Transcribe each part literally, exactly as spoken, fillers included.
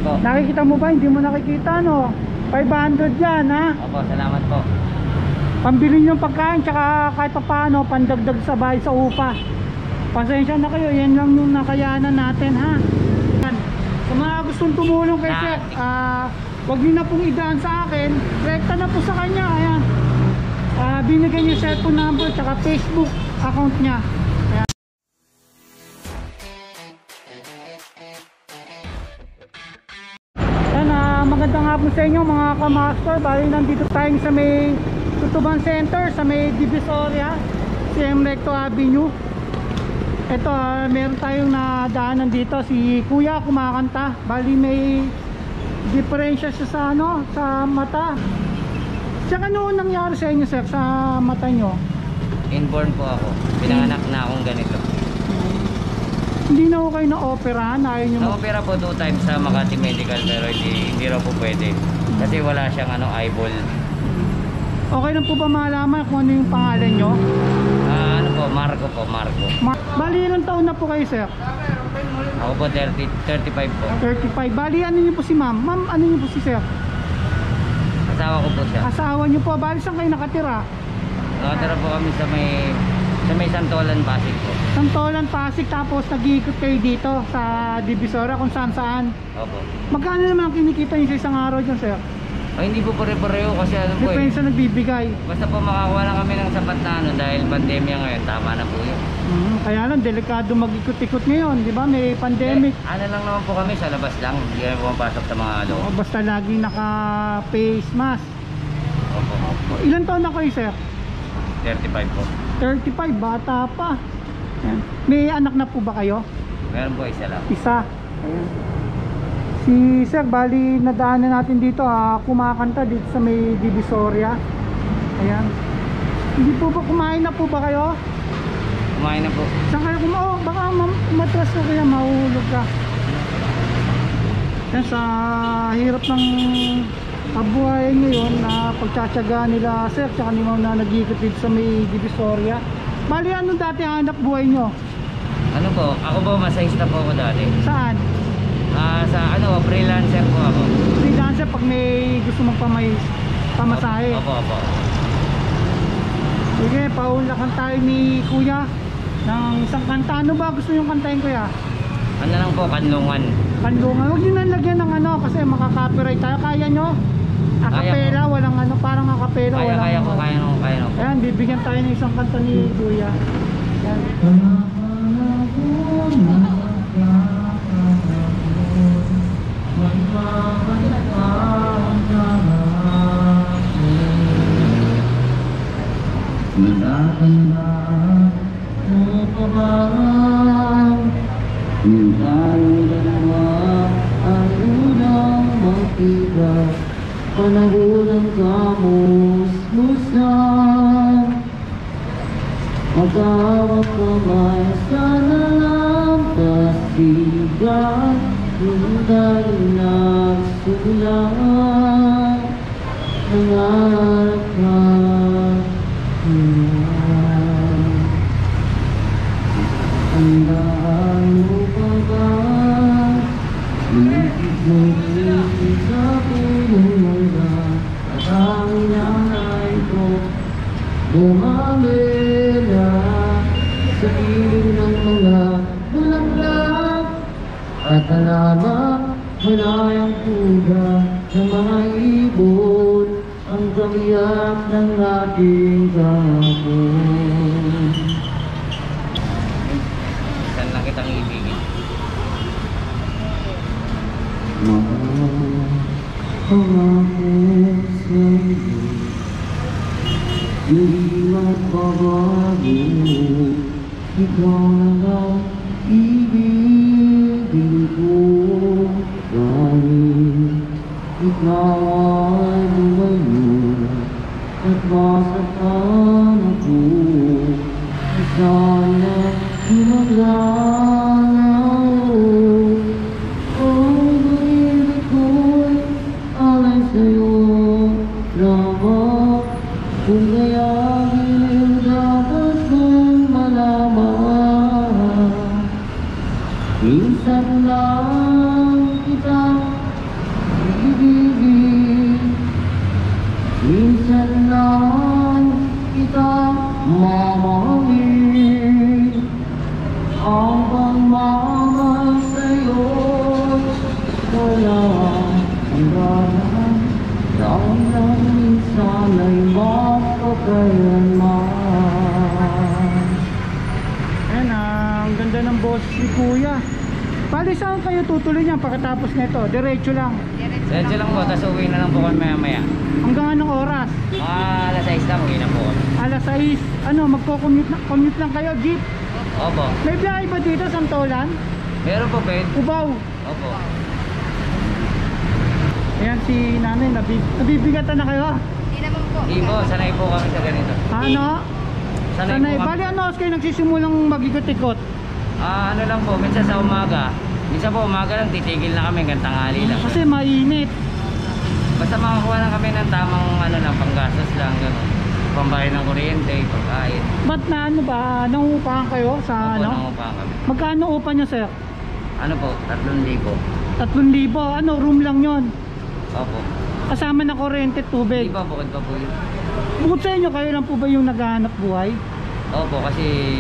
po. Nakikita mo ba? Hindi mo nakikita, no? five hundred yan, ha? Opo, salamat po. Pambili nyo pagkain, tsaka kahit pa paano, pandagdag sa bahay sa upa. Pasensya na kayo, yan lang yung nakayanan natin, ha? Sa mga gustong tumulong kay Sir, ah, wag nyo na pong idaan sa akin, rekta na po sa kanya, ayan. Ah, binigyan niyo cellphone number, tsaka Facebook account niya. Ayan. Ayan, ah, magandang hapon sa inyo mga kamaster. Bali, nandito tayo sa may Tutuban Center, sa may Divisoria, C M Recto Avenue. Ito, uh, meron tayong nadaanan dito, si Kuya kumakanta. Bali, may diferensya siya sa ano, sa mata. Tsaka noon nangyari sa inyo, sir, sa mata nyo? Inborn po ako. Pinanganak na akong ganito. Hindi na ako kayo na-operahan? Ayaw nyo Na-opera po two times sa Makati Medical, pero hindi, hindi raw po pwede. Kasi wala siyang ano, eyeball. Okay lang po ba malaman kung ano yung pangalan nyo? Ah, ano po, Marco po, Marco. Ma Bali, ilang taon na po kayo, sir? Ako po thirty, thirty-five po. thirty-five. Bali, ano nyo po si ma'am? Ma'am, ano nyo po si sir? Asawa ko po siya. Asawa nyo po. Bali, saan kayo nakatira? Nakatira po kami sa may sa may Santolan, Pasig po. Santolan, Pasig. Tapos nag-iikot kayo dito sa Divisoria kung saan saan. Opo. Magkano naman ang kinikita nyo sa isang araw dyan, sir? Ay, hindi po pare-pareho kasi ano po eh. Depensa nagbibigay. Basta po makakuha lang kami ng sapat na ano dahil pandemya ngayon, tama na po yun. Hmm, kaya lang, delikado mag-ikot-ikot ngayon, di ba? May pandemic. Eh, ano lang naman po kami, sa labas lang. Hindi kami pumapasok sa mga loob. O, basta lagi naka-face mask. Opo. O, ilan taon na kayo, sir? thirty-five po. thirty-five, bata pa. Ayan. May anak na po ba kayo? Meron po isa lang. Isa. Ayan. Si sir, bali nadaanan natin dito, ah, kumakanta dito sa may Divisoria. Ayan. Hindi po ba, kumain na po ba kayo? Kumain na po. Saan kayo kumain? Oh, baka matras ko kaya mahulog ka. Yan, sa hirap ng kabuhay ngayon na pagtsatsaga nila sir, tsaka ni ma'am na nag-iikot dito sa may Divisoria. Bali, ano dati hanap buhay nyo? Ano po, ako po masahista po ako dati. Saan? Ah, sa ano, freelancer po ako. Freelancer pag may gusto mong pamay, pamasahe. Opo, opo. Sige, paulakan tayo ni Kuya ng isang kanta. Ano ba gusto yung kantahin, Kuya? Ano lang po, kanlungan. Kanlungan. Huwag nyo nalagyan ng ano kasi makaka-copyright tayo. Kaya nyo? Akapela, walang ano, parang akapela. Kaya, walang, kaya ko, kaya ko, kaya ko. Ayan, bibigyan tayo ng isang kanta ni Kuya. Ayan. Natatandaan mo pa ba yung tayong dalawa ang unang magkita, panahon ng kamusmusan, magkawag kamay sana lang kasigan, yung tayo nagsulat nangarap ka. Tandaan mo pa ba Iisip mo iisip sa punong mangga at ang inanay ko bumamela sa piling ng mga bulaklak at alamak malayang puga ng mga ibon ang kamiyak ng ating kahapon. Saan lang kitang ibigin? Pangako sa'yo, hindi magbabago, ikaw na lang ibigin ko, dahil ikaw ay lumayo at masaktan ako, sana lumaglaw. Ang pag-ibig ko'y alay sa'yo lamang, kung kaya'y dapat mong malaman. Minsan lang kitang Si Kuya. Bali saan kayo tutuloy niyan pagkatapos nito? Diretso lang. Diretso lang po, tapos uwi na lang po kami maya maya. Hanggang anong oras? Mga alas sais lang, uwi na po kami. Alas sais. Ano, magko-commute na, commute lang kayo, jeep. Opo. May biyahe ba dito, Santolan? Meron po, Ben. Ubaw. Opo. Ayan si nanay, nabib nabibigatan na kayo. Hindi naman po. Hindi po, sanay po kami sa ganito. Ano? Sanay, Sanay. po kami. Bali ano, kayo nagsisimulang mag-ikot-ikot? Ah, ano lang po, minsan sa umaga. Minsan po umaga lang, titigil na kami hanggang tanghali lang. Kasi mainit. Basta makakuha lang kami ng tamang ano lang, panggastos lang, gano'n. Pambayad ng kuryente, pagkain. Ba't na ano ba, nangungupahan kayo sa Opo, ano? nangungupahan kami. Magkano upa nyo, sir? Ano po, tatlong libo. tatlong libo. Ano, room lang yon. Opo. Kasama na kuryente, Hindi tubig. pa, bukod pa po yun. Bukod sa inyo, kayo lang po ba yung naghahanap buhay? Opo, kasi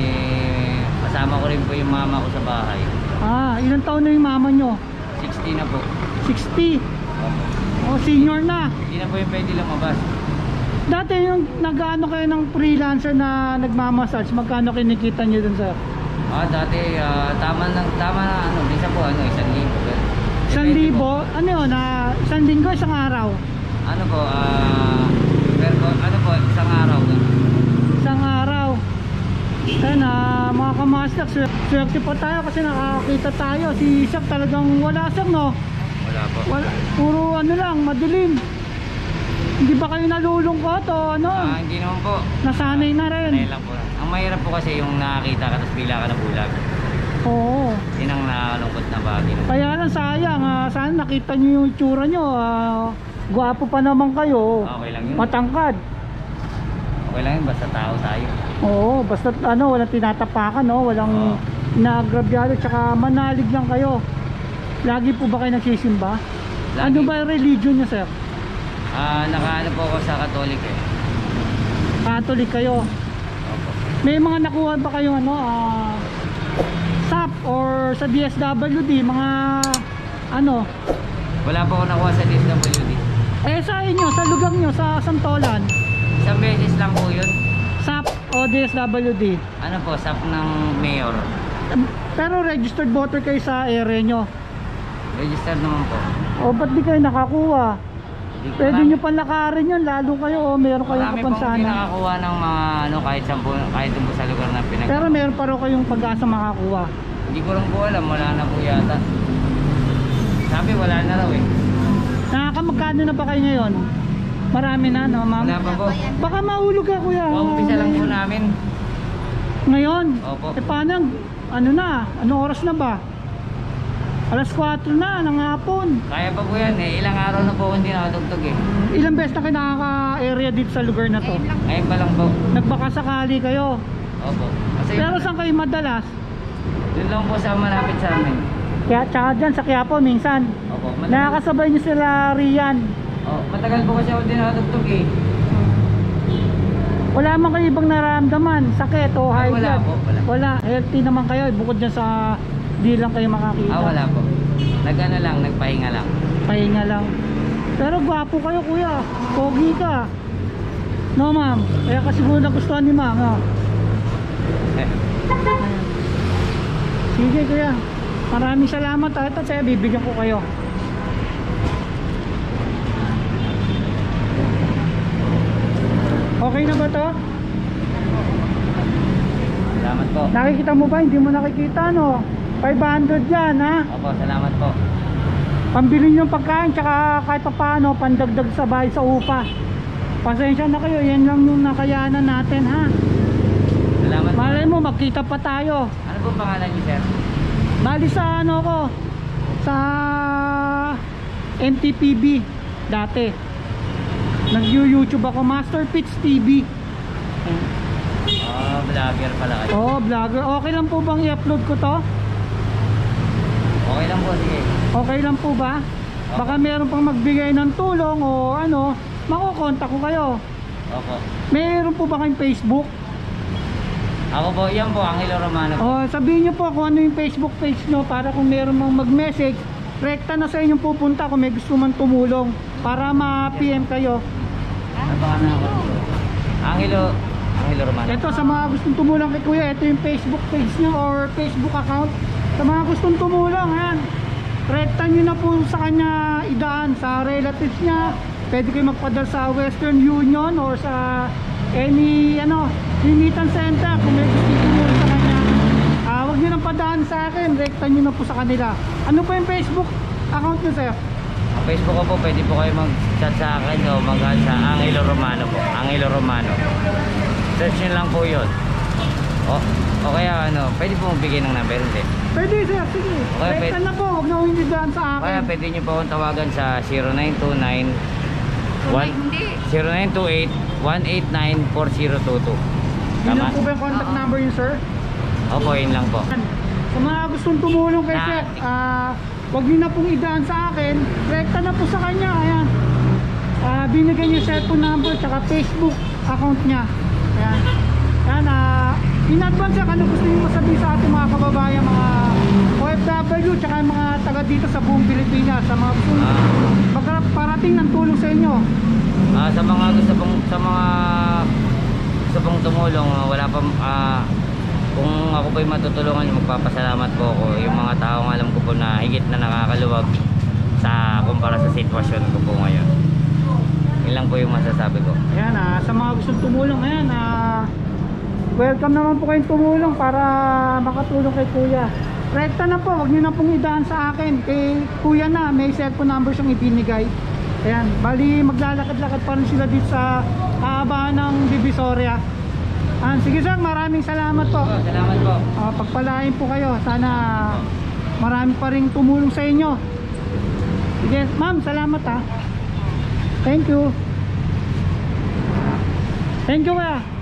kasama ko rin po yung mama ko sa bahay. Ah, ilang taon na yung mama nyo? sixty na po. sixty. Opo. O, senior na. Hindi na po yung pwede lumabas. Dati yung nag-ano kayo ng freelancer na nagmamassage, magkano kinikita nyo dun, sir? Ah, dati, ah, tama na, tama na, ano, minsan po, ano, isang libo. Isang Depende libo? po. Ano yun? Na, isang linggo, isang araw? Ano po, ah, pero po, ano po, isang araw. Isang araw. Kaya na mga kamaster, swer- swerte pa tayo kasi nakakita tayo. Si Isaac talagang wala, sir, no? Wala po. Wala, puro ano lang, madilim. Hindi ba kayo nalulungkot o ano? Ah, hindi naman po. Nasanay na rin. Sanay lang po. Ang mahirap po kasi yung nakakita ka tapos bigla ka na bulag. Oo. Yun ang nakalungkot na bagay. Kaya lang sayang, ah, sana nakita nyo yung itsura nyo. Ah, gwapo pa naman kayo. Okay lang yun. Matangkad. Okay lang yun, basta tao tayo. Oo, basta ano, walang tinatapakan, no? Walang Oo. naagrabyado, tsaka manalig lang kayo. Lagi po ba kayo nagsisimba? Lagi. Ano ba yung religion nyo, sir? Ah, nakaano po ako sa Katolik eh. Catholic kayo. Opo. May mga nakuha ba kayo ano, ah, S A P or sa D S W D, mga ano? Wala po ako nakuha sa D S W D. Eh sa inyo, sa lugar nyo, sa Santolan, Isang beses lang po yun. S A P o D S W D. Ano po, sap ng mayor. Pero registered voter kayo sa area nyo. Registered naman po. O ba't di kayo nakakuha? Di- Pwede marami- nyo palakarin yun, lalo kayo o meron kayong Marami pong hindi kapansanan. nakakuha ng mga ano, kahit sampu, kahit dun po sa lugar na pinag... Pero meron pa rin kayong pag-asa makakuha. Hindi ko lang po alam, wala na po yata. Sabi wala na raw eh. Nakakamagkano na ba kayo ngayon? Marami na, no, ma'am? Wala pa po. Baka mahulog ka, kuya. Paumpisa lang po namin. Ngayon? Opo. Eh paano, ano na? Anong oras na ba? alas kwatro na ng hapon. Kaya pa po yan eh. Ilang araw na po hindi nakatugtog eh. Ilang beses na kayo nakaka-area dito sa lugar na to? Ngayon lang. Ngayon pa lang po. Nagbaka sakali kayo. Opo. Kasi Pero saan kayo madalas? dun lang po sa malapit sa amin. Kaya tsaka dyan sa Quiapo minsan. Opo. Matagal, Nakakasabay niyo sila Rian. oh, matagal po kasi ako din nakatugtog eh. Wala man kayo ibang nararamdaman, sakit o Ay, high wala blood? po, wala. Wala, healthy naman kayo bukod dyan sa di lang kayo makakita. Ah, wala po. Nag-ano lang, nagpahinga lang. Pahinga lang. Pero gwapo kayo, kuya. Pogi ka. No, ma'am. Kaya kasi siguro nagustuhan ni ma'am. Oh. Eh, Sige, kuya. Maraming salamat. Ah, ito, saya bibigyan ko kayo. Okay na ba to? salamat po. Nakikita mo ba? Hindi mo nakikita, no? five hundred yan, ha? Opo, salamat po. Pambili nyo pagkain, tsaka kahit pa paano, pandagdag sa bahay sa upa. Pasensya na kayo, yan lang yung nakayanan natin, ha? Salamat po. Malay mo, magkita pa tayo. Ano po pangalan niyo, sir? Bali sa ano ko, sa M T P B dati. Nag-YouTube ako, Master Pitch T V. Ah, vlogger pala kayo. Oh, vlogger. Okay lang po bang i-upload ko to? Okay lang po, sige. Okay lang po ba? Baka meron pang magbigay ng tulong o ano, makukontak ko kayo. Opo. Meron po ba kayong Facebook? Ako po, yan po, Angelo Romano po. O sabihin nyo po kung ano yung Facebook page nyo para kung meron mang mag-message, rekta na sa inyong pupunta kung may gusto man tumulong para ma-P M kayo. Ano ba ka na ako? Angelo, Angelo Romano. Ito sa mga gustong tumulong kay kuya, ito yung Facebook page nyo or Facebook account. Sa mga gustong tumulong, ayan, rekta nyo na po sa kanya idaan sa relatives niya. Pwede kayo magpadala sa Western Union or sa any ano remittance center kung may gusto tumulong sa kanya. Ah, huwag nyo nang padaan sa akin, rekta nyo na po sa kanila. Ano po yung Facebook account nyo, sir? Ang Facebook ko po, pwede po kayo mag-chat sa akin o mag-add sa Angelo Romano po. Angelo Romano. Search nyo lang po yun. O, o kaya ano, pwede po magbigay ng number, hindi? Pwede, sir, sige. Okay, Rekta pwede. na po, huwag na huwag nyo daan sa Kaya akin. pwede nyo po akong tawagan sa zero nine two nine zero nine two eight one eight nine four zero two two. Yun Tama? lang po ba yung contact number nyo, sir? Opo, yun lang po. Sa mga gustong tumulong kay Na- sir, ah, wag niyo na pong idaan sa akin, rekta na po sa kanya. Ayan, ah, binigay niyo cellphone number tsaka Facebook account niya. Ayan, ayan, ah, in advance, sir, ano gusto niyo masabi sa ating mga kababayan, mga O F W tsaka yung mga taga dito sa buong Pilipinas, sa mga gusto Ah. parating ng tulong sa inyo? Ah, sa mga gusto pong sa mga gusto pong tumulong, ah, wala pa ah, kung ako po yung matutulungan, magpapasalamat po ako. Yung mga taong alam ko po na higit na nakakaluwag sa kumpara sa sitwasyon ko po ngayon. Yun lang po yung masasabi ko. Ayan, ah, sa mga gustong tumulong, ayan, ah, welcome naman po kayong tumulong para makatulong kay kuya. Rekta na po, wag niyo na pong idaan sa akin. Kay kuya na, may cellphone number siyang ibinigay. Ayan, bali maglalakad-lakad pa rin sila dito sa haabahan ng Divisoria. Ayan, sige sir, maraming salamat po. Oh, salamat po. Ah, pagpalain po kayo. Sana marami pa rin tumulong sa inyo. Sige, ma'am, salamat ha. Thank you. Thank you, kuya.